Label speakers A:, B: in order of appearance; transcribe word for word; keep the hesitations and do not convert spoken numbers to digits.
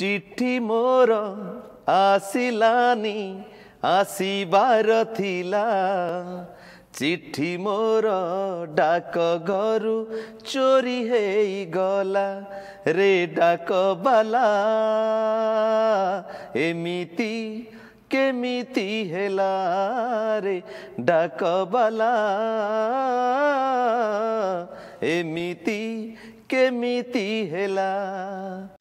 A: चिट्ठी मोर आसिलानी आसीबार थिला चिट्ठी मोर डाक घरु चोरी हेई गला रे डाक बाला एमिति केमिति हेला रे डाक बाला एमिति केमिति हेला।